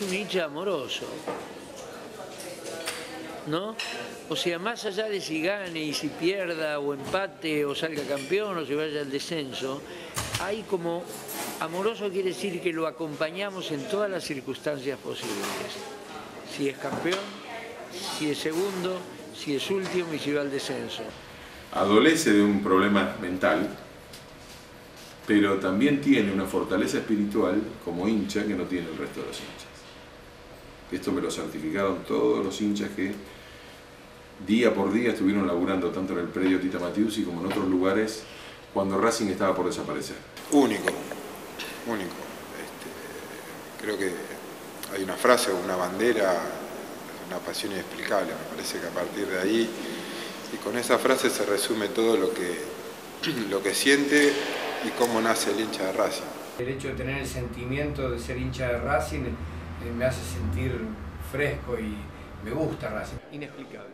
un hincha amoroso, ¿no? O sea, más allá de si gane y si pierda o empate o salga campeón o se vaya al descenso, hay como amoroso quiere decir que lo acompañamos en todas las circunstancias posibles. Si es campeón, si es segundo, si es último y si va al descenso. Adolece de un problema mental, pero también tiene una fortaleza espiritual como hincha que no tiene el resto de los hinchas. Esto me lo certificaron todos los hinchas que día por día estuvieron laburando tanto en el predio Tita Matiusi como en otros lugares cuando Racing estaba por desaparecer. Único. Creo que hay una frase o una bandera, una pasión inexplicable. Me parece que a partir de ahí, y con esa frase se resume todo lo que siente y cómo nace el hincha de Racing. El hecho de tener el sentimiento de ser hincha de Racing me hace sentir fresco y me gusta Racing. Inexplicable.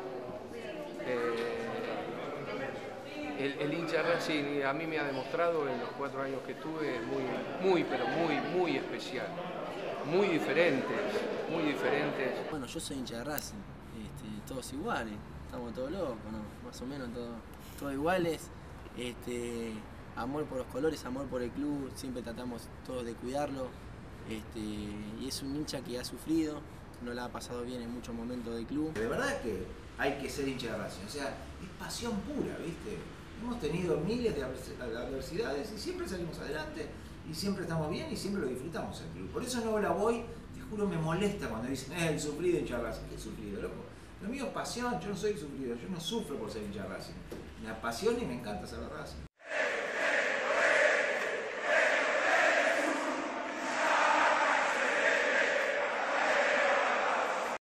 El hincha Racing a mí me ha demostrado en los 4 años que estuve muy especial, muy diferentes. Bueno, yo soy hincha de Racing, todos iguales, estamos todos locos, ¿no? Más o menos todos iguales, amor por los colores, amor por el club, siempre tratamos todos de cuidarlo, y es un hincha que ha sufrido, no la ha pasado bien en muchos momentos del club. De verdad que hay que ser hincha de Racing, o sea, es pasión pura, ¿viste? Hemos tenido miles de adversidades y siempre salimos adelante y siempre estamos bien y siempre lo disfrutamos el club. Por eso no la voy, te juro, me molesta cuando dicen, el sufrido hincha de Racing. ¿Qué sufrido, loco? Lo mío es pasión, yo no soy sufrido, yo no sufro por ser hincha de Racing. Me apasiona y me encanta ser de Racing.